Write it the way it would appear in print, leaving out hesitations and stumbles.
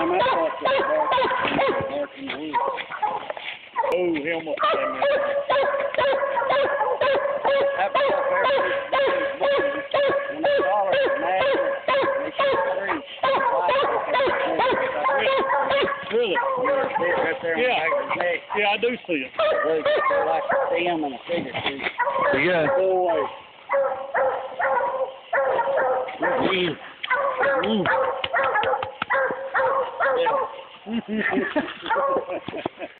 time I thought that barking the woods. Oh, him up there, man. That was up there when I saw her, mad, they shoot three. Really? Right there on the back of his neck. Yeah, I do see it. Look, they're like a stem and a figure too. Yeah. Boy. Mm.